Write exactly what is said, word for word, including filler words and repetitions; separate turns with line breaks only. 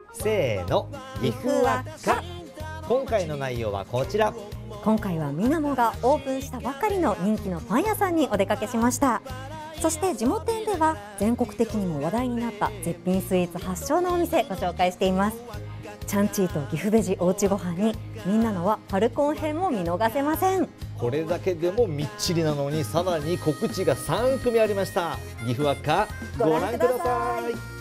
せーの、岐阜輪っか。今回の内容はこちら。
今回はみなもがオープンしたばかりの人気のパン屋さんにお出かけしました。そして地元店では全国的にも話題になった絶品スイーツ発祥のお店ご紹介しています。チャンチーと岐阜ベジおうちご飯にみんなのはファルコン編も見逃せません。
これだけでもみっちりなのにさらに告知がさん組ありました。岐阜輪っかご覧ください。